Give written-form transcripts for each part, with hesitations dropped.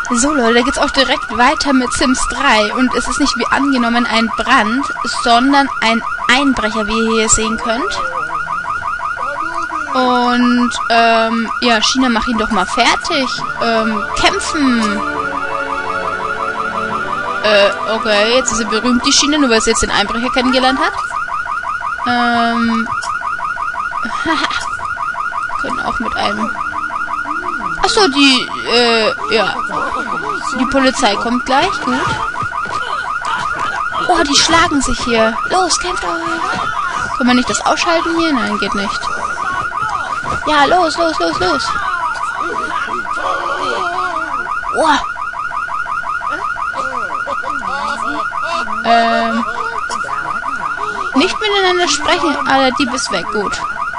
So Leute, da geht's auch direkt weiter mit Sims 3 und es ist nicht wie angenommen ein Brand, sondern ein Einbrecher, wie ihr hier sehen könnt. Und, ja, China, mach ihn doch mal fertig. Kämpfen. Okay, jetzt ist sie berühmt, die China, nur weil sie jetzt den Einbrecher kennengelernt hat. Können auch mit einem... Achso, die, ja. Die Polizei kommt gleich, gut. Oh, die schlagen sich hier. Los, kämpft euch. Können wir nicht das ausschalten hier? Nein, geht nicht. Ja, los, los, los, los. Oh. Nicht miteinander sprechen. Ah, der Dieb ist weg, gut.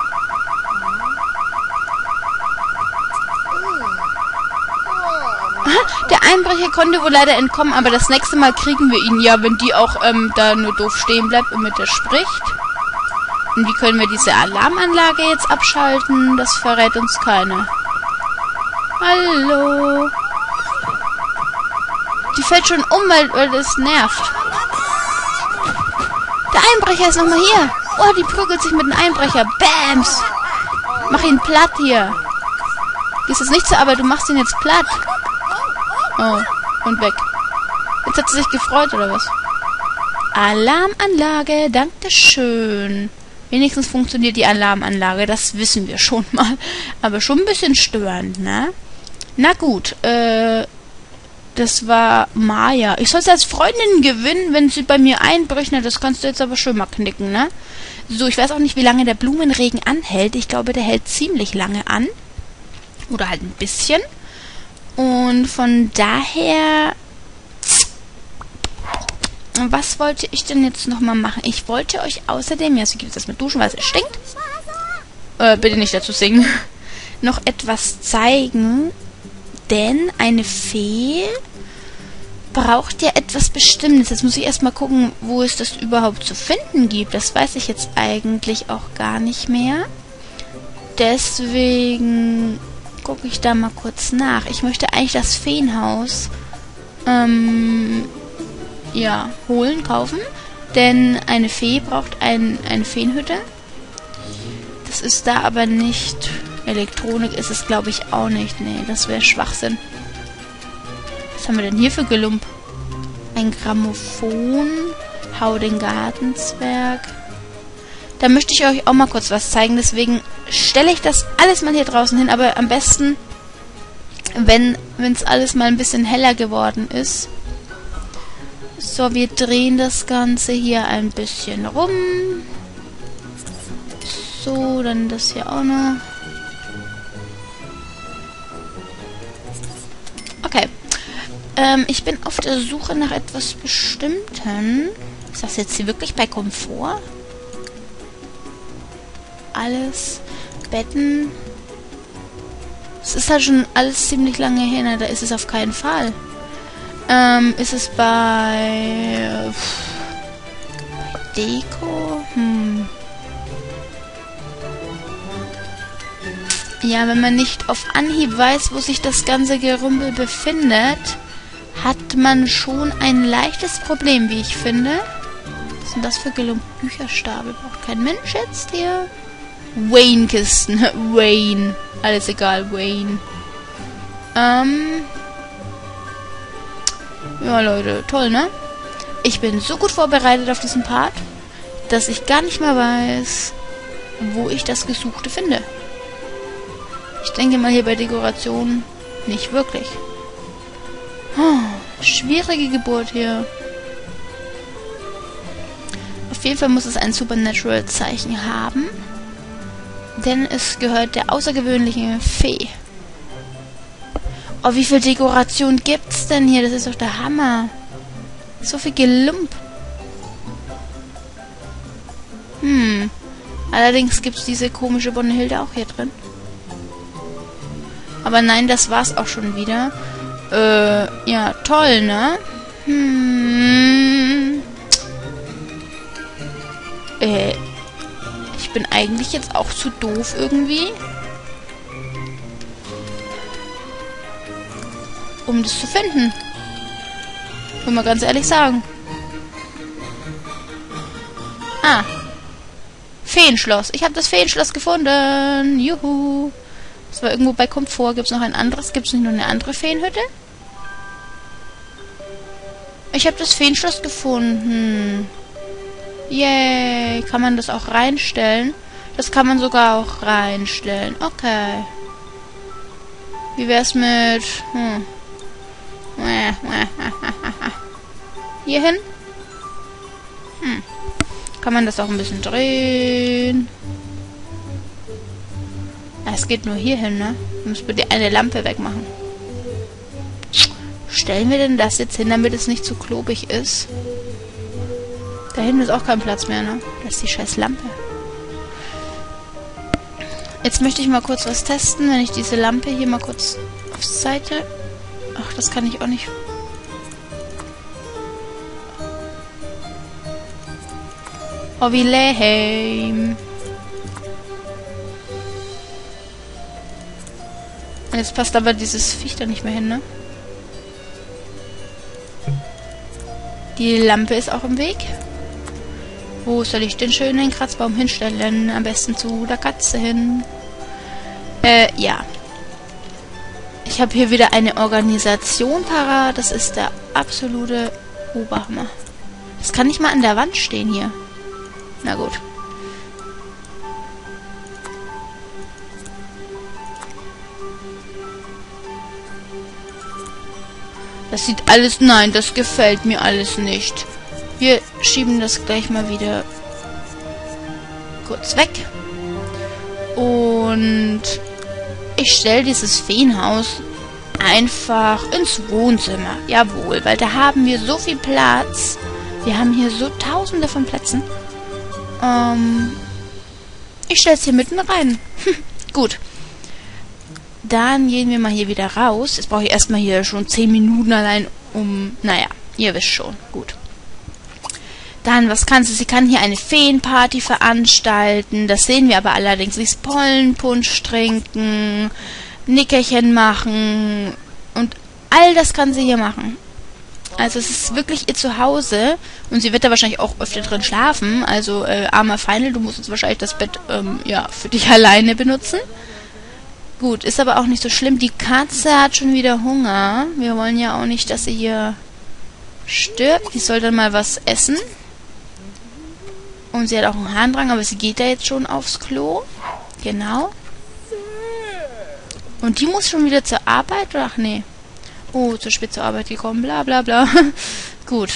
Der Einbrecher konnte wohl leider entkommen, aber das nächste Mal kriegen wir ihn ja, wenn die auch da nur doof stehen bleibt und mit der spricht. Und wie können wir diese Alarmanlage jetzt abschalten? Das verrät uns keiner. Hallo? Die fällt schon um, weil das nervt. Der Einbrecher ist nochmal hier. Oh, die prügelt sich mit dem Einbrecher. Bams! Mach ihn platt hier. Gehst jetzt nicht zur Arbeit, du machst ihn jetzt platt. Oh, und weg. Jetzt hat sie sich gefreut, oder was? Alarmanlage, dankeschön. Wenigstens funktioniert die Alarmanlage, das wissen wir schon mal. Aber schon ein bisschen störend, ne? Na gut, das war Maya. Ich soll sie als Freundin gewinnen, wenn sie bei mir einbricht. Na, das kannst du jetzt aber schön mal knicken, ne? So, ich weiß auch nicht, wie lange der Blumenregen anhält. Ich glaube, der hält ziemlich lange an. Oder halt ein bisschen. Und von daher... Was wollte ich denn jetzt nochmal machen? Ich wollte euch außerdem... Ja, so gibt es das mit Duschen, weil es stinkt. Bitte nicht dazu singen. Noch etwas zeigen. Denn eine Fee braucht ja etwas Bestimmtes. Jetzt muss ich erstmal gucken, wo es das überhaupt zu finden gibt. Das weiß ich jetzt eigentlich auch gar nicht mehr. Deswegen... gucke ich da mal kurz nach. Ich möchte eigentlich das Feenhaus ja, holen, kaufen. Denn eine Fee braucht eine Feenhütte. Das ist da aber nicht. Elektronik ist es, glaube ich, auch nicht. Nee, das wäre Schwachsinn. Was haben wir denn hier für Gelump? Ein Grammophon. Hau den Gartenzwerg. Da möchte ich euch auch mal kurz was zeigen. Deswegen stelle ich das alles mal hier draußen hin. Aber am besten, wenn es alles mal ein bisschen heller geworden ist. So, wir drehen das Ganze hier ein bisschen rum. So, dann das hier auch noch. Okay. Ich bin auf der Suche nach etwas Bestimmten. Ist das jetzt hier wirklich bei Komfort? Alles. Betten. Es ist halt schon alles ziemlich lange her. Na, da ist es auf keinen Fall. Ist es bei Deko? Ja, wenn man nicht auf Anhieb weiß, wo sich das ganze Gerümpel befindet, hat man schon ein leichtes Problem, wie ich finde. Was sind das für Bücherstapel? Braucht kein Mensch jetzt hier. Wayne-Kisten. Wayne. Alles egal, Wayne. Ja, Leute, toll, ne? Ich bin so gut vorbereitet auf diesen Part, dass ich gar nicht mehr weiß, wo ich das Gesuchte finde. Ich denke mal hier bei Dekoration nicht wirklich. Schwierige Geburt hier. Auf jeden Fall muss es ein Supernatural-Zeichen haben. Denn es gehört der außergewöhnlichen Fee. Oh, wie viel Dekoration gibt's denn hier? Das ist doch der Hammer. So viel Gelump. Allerdings gibt's diese komische Bonhilde auch hier drin. Aber nein, das war's auch schon wieder. Ja, toll, ne? Ich bin eigentlich jetzt auch zu doof irgendwie. um das zu finden. Muss man ganz ehrlich sagen. Ah. Feenschloss. Ich habe das Feenschloss gefunden. Juhu. Das war irgendwo bei Komfort. Gibt es noch ein anderes? Gibt es nicht noch eine andere Feenhütte? Ich habe das Feenschloss gefunden. Yay. Kann man das auch reinstellen? Das kann man sogar auch reinstellen. Okay. Wie wär's mit... Hier hin? Kann man das auch ein bisschen drehen? Es geht nur hier hin, ne? Muss bitte eine Lampe wegmachen. Stellen wir denn das jetzt hin, damit es nicht zu klobig ist? Da hinten ist auch kein Platz mehr, ne? Das ist die scheiß Lampe. Jetzt möchte ich mal kurz was testen, wenn ich diese Lampe hier mal kurz auf Seite... Ach, das kann ich auch nicht... Oh, wie lame. Und jetzt passt aber dieses Viech da nicht mehr hin, ne? Die Lampe ist auch im Weg. Wo soll ich den schön den Kratzbaum hinstellen? Am besten zu der Katze hin. Ja. Ich habe hier wieder eine Organisation parat. Das ist der absolute Oberhammer. Das kann nicht mal an der Wand stehen hier. Na gut. Das sieht alles... Nein, das gefällt mir alles nicht. Wir schieben das gleich mal wieder kurz weg. Und ich stelle dieses Feenhaus einfach ins Wohnzimmer. Jawohl, weil da haben wir so viel Platz. Wir haben hier so tausende von Plätzen. Ich stelle es hier mitten rein. Gut. Dann gehen wir mal hier wieder raus. Jetzt brauche ich erstmal hier schon 10 Minuten allein um... Naja, ihr wisst schon. Gut. Dann, was kann sie? Sie kann hier eine Feenparty veranstalten. Das sehen wir aber allerdings. Sie ist Pollenpunsch trinken, Nickerchen machen und all das kann sie hier machen. Also es ist wirklich ihr Zuhause und sie wird da wahrscheinlich auch öfter drin schlafen. Also armer Final, du musst jetzt wahrscheinlich das Bett ja, für dich alleine benutzen. Gut, ist aber auch nicht so schlimm. Die Katze hat schon wieder Hunger. Wir wollen ja auch nicht, dass sie hier stirbt. Die soll dann mal was essen. Und sie hat auch einen Harndrang, aber sie geht da jetzt schon aufs Klo. Genau. Und die muss schon wieder zur Arbeit? Oder? Ach nee. Oh, zu spät zur Arbeit gekommen. Bla bla bla. Gut.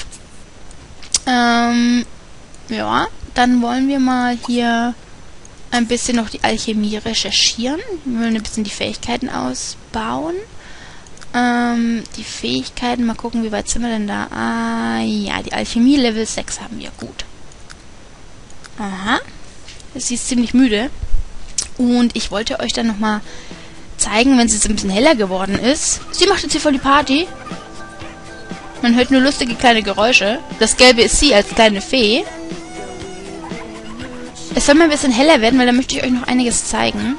Ja, dann wollen wir mal hier ein bisschen noch die Alchemie recherchieren. Wir wollen ein bisschen die Fähigkeiten ausbauen. Die Fähigkeiten, mal gucken, wie weit sind wir denn da? Ah, ja, die Alchemie Level 6 haben wir. Gut. Aha. Sie ist ziemlich müde. Und ich wollte euch dann nochmal zeigen, wenn sie jetzt ein bisschen heller geworden ist. Sie macht jetzt hier voll die Party. Man hört nur lustige kleine Geräusche. Das Gelbe ist sie als kleine Fee. Es soll mal ein bisschen heller werden, weil da möchte ich euch noch einiges zeigen.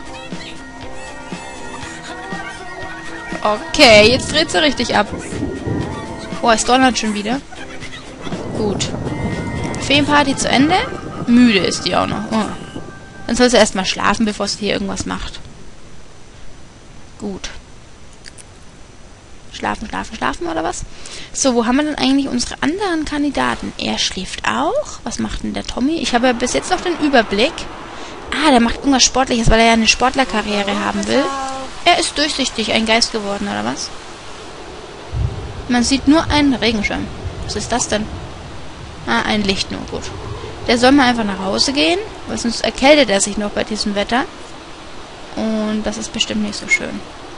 Okay, jetzt dreht sie richtig ab. Oh, es donnert schon wieder. Gut. Feenparty zu Ende. Müde ist die auch noch. Oh. Dann soll sie erstmal schlafen, bevor sie hier irgendwas macht. Gut. Schlafen, schlafen, schlafen oder was? So, wo haben wir denn eigentlich unsere anderen Kandidaten? Er schläft auch. Was macht denn der Tommy? Ich habe ja bis jetzt noch den Überblick. Ah, der macht irgendwas Sportliches, weil er ja eine Sportlerkarriere haben will. Er ist durchsichtig, ein Geist geworden, oder was? Man sieht nur einen Regenschirm. Was ist das denn? Ah, ein Licht nur, gut. Der soll mal einfach nach Hause gehen, weil sonst erkältet er sich noch bei diesem Wetter. Und das ist bestimmt nicht so schön.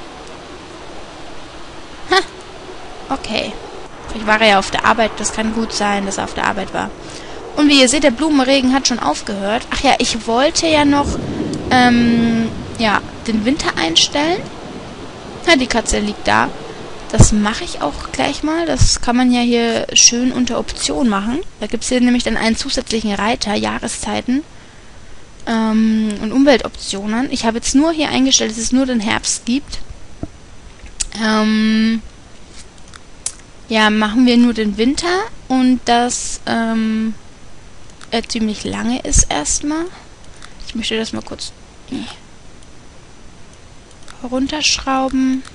Ha! Okay. Vielleicht war er ja auf der Arbeit. Das kann gut sein, dass er auf der Arbeit war. Und wie ihr seht, der Blumenregen hat schon aufgehört. Ach ja, ich wollte ja noch ja, den Winter einstellen. Ja, die Katze liegt da. Das mache ich auch gleich mal. Das kann man ja hier schön unter Option machen. Da gibt es hier nämlich dann einen zusätzlichen Reiter, Jahreszeiten und Umweltoptionen. Ich habe jetzt nur hier eingestellt, dass es nur den Herbst gibt. ja, machen wir nur den Winter und das ziemlich lange ist erstmal. Ich möchte das mal kurz runterschrauben.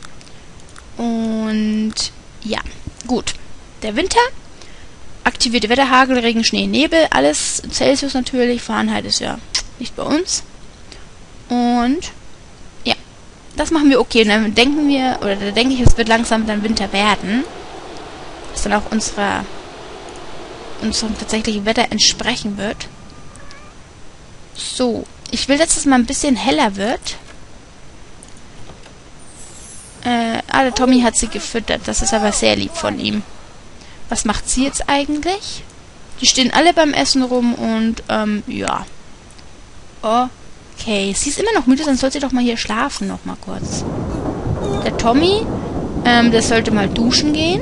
Und ja, gut. Der Winter. Aktivierte Wetter, Hagel, Regen, Schnee, Nebel. Alles Celsius natürlich. Fahrenheit ist ja nicht bei uns. Und ja, das machen wir okay. Und dann denken wir, oder da denke ich, es wird langsam dann Winter werden. Das dann auch unserem tatsächlichen Wetter entsprechen wird. So, ich will, dass es mal ein bisschen heller wird. Der Tommy hat sie gefüttert. Das ist aber sehr lieb von ihm. Was macht sie jetzt eigentlich? Die stehen alle beim Essen rum und, ja. Okay, sie ist immer noch müde, dann soll sie doch mal hier schlafen, noch mal kurz. Der Tommy, der sollte mal duschen gehen.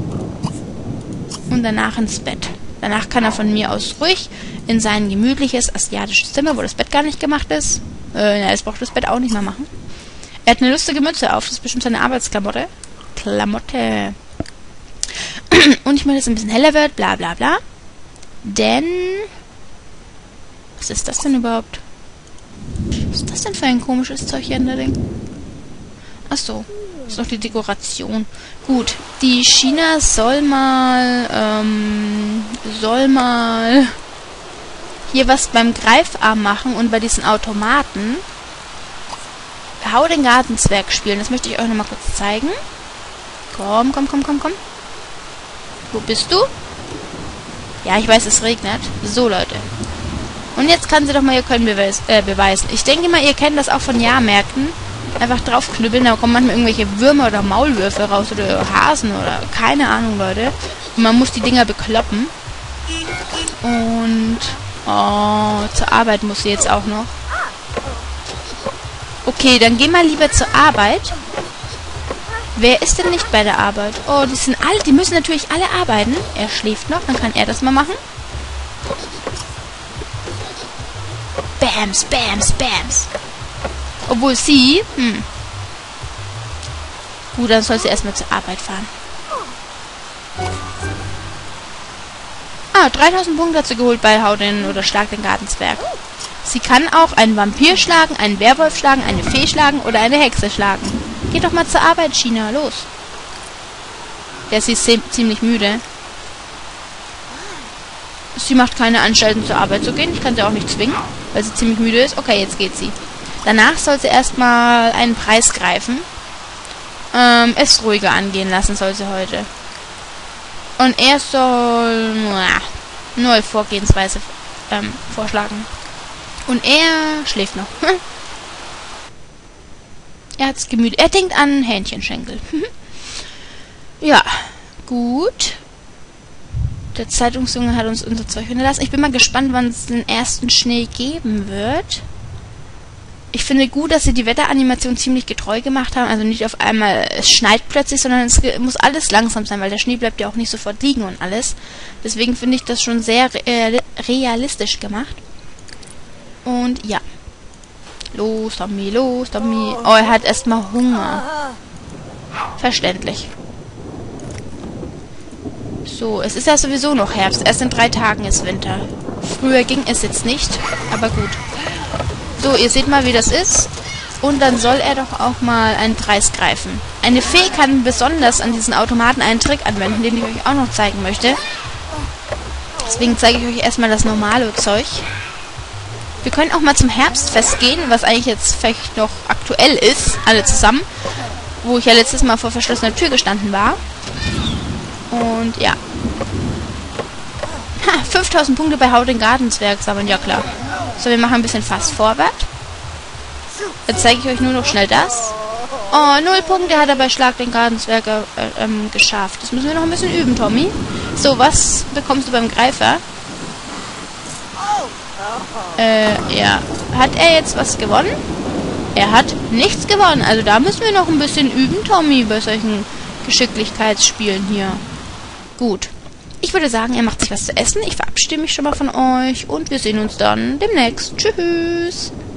Und danach ins Bett. Danach kann er von mir aus ruhig in sein gemütliches asiatisches Zimmer, wo das Bett gar nicht gemacht ist. Das braucht das Bett auch nicht mehr machen. Er hat eine lustige Mütze auf, das ist bestimmt seine Arbeitsklamotte. Klamotte. Und ich möchte, dass es ein bisschen heller wird, bla bla bla. Denn... Was ist das denn überhaupt? Was ist das denn für ein komisches Zeug hier in der Ding? Achso, das ist noch die Dekoration. Gut, die China soll mal hier was beim Greifarm machen und bei diesen Automaten Hau den Gartenzwerg spielen. Das möchte ich euch nochmal kurz zeigen. Komm. Wo bist du? Ja, ich weiß, es regnet. So, Leute. Und jetzt kann sie doch mal ihr Können beweisen. Ich denke mal, ihr kennt das auch von Jahrmärkten. Einfach draufknüppeln, da kommen manchmal irgendwelche Würmer oder Maulwürfe raus oder Hasen oder keine Ahnung, Leute. Und man muss die Dinger bekloppen. Und zur Arbeit muss sie jetzt auch noch. Okay, dann geh mal lieber zur Arbeit. Wer ist denn nicht bei der Arbeit? Oh, die müssen natürlich alle arbeiten. Er schläft noch, dann kann er das mal machen. Bams. Obwohl sie, Gut, dann soll sie erstmal zur Arbeit fahren. 3000 Punkte hat sie geholt bei Hau den oder Schlag den Gartenzwerg. Sie kann auch einen Vampir schlagen, einen Werwolf schlagen, eine Fee schlagen oder eine Hexe schlagen. Geht doch mal zur Arbeit, China, los. Ja, sie ist ziemlich müde. Sie macht keine Anstalten, zur Arbeit zu gehen. Ich kann sie auch nicht zwingen, weil sie ziemlich müde ist. Okay, jetzt geht sie. Danach soll sie erstmal einen Preis greifen. Es ruhiger angehen lassen soll sie heute. Und er soll neue Vorgehensweise vorschlagen. Und er schläft noch. Er hat's gemütlich. Er denkt an Hähnchenschenkel. Ja, gut. Der Zeitungsjunge hat uns unser Zeug hinterlassen. Ich bin mal gespannt, wann es den ersten Schnee geben wird. Ich finde gut, dass sie die Wetteranimation ziemlich getreu gemacht haben. Also nicht auf einmal, es schneit plötzlich, sondern es muss alles langsam sein, weil der Schnee bleibt ja auch nicht sofort liegen und alles. Deswegen finde ich das schon sehr realistisch gemacht. Und ja. Los, Tommy. Oh, er hat erstmal Hunger. Verständlich. So, es ist ja sowieso noch Herbst. Erst in 3 Tagen ist Winter. Früher ging es jetzt nicht, aber gut. So, ihr seht mal, wie das ist. Und dann soll er doch auch mal einen Preis greifen. Eine Fee kann besonders an diesen Automaten einen Trick anwenden, den ich euch auch noch zeigen möchte. Deswegen zeige ich euch erstmal das normale Zeug. Wir können auch mal zum Herbstfest gehen, was eigentlich jetzt vielleicht noch aktuell ist, alle zusammen. Wo ich ja letztes Mal vor verschlossener Tür gestanden war. Und ja. 5000 Punkte bei Hau den Gartenzwerg sammeln, ja klar. So, wir machen ein bisschen fast vorwärts. Jetzt zeige ich euch nur noch schnell das. Oh, 0 Punkte hat er bei Schlag den Gartenzwerg geschafft. Das müssen wir noch ein bisschen üben, Tommy. So, was bekommst du beim Greifer? Ja. Hat er jetzt was gewonnen? Er hat nichts gewonnen. Also da müssen wir noch ein bisschen üben, Tommy, bei solchen Geschicklichkeitsspielen hier. Gut. Ich würde sagen, er macht sich was zu essen. Ich verabschiede mich schon mal von euch und wir sehen uns dann demnächst. Tschüss.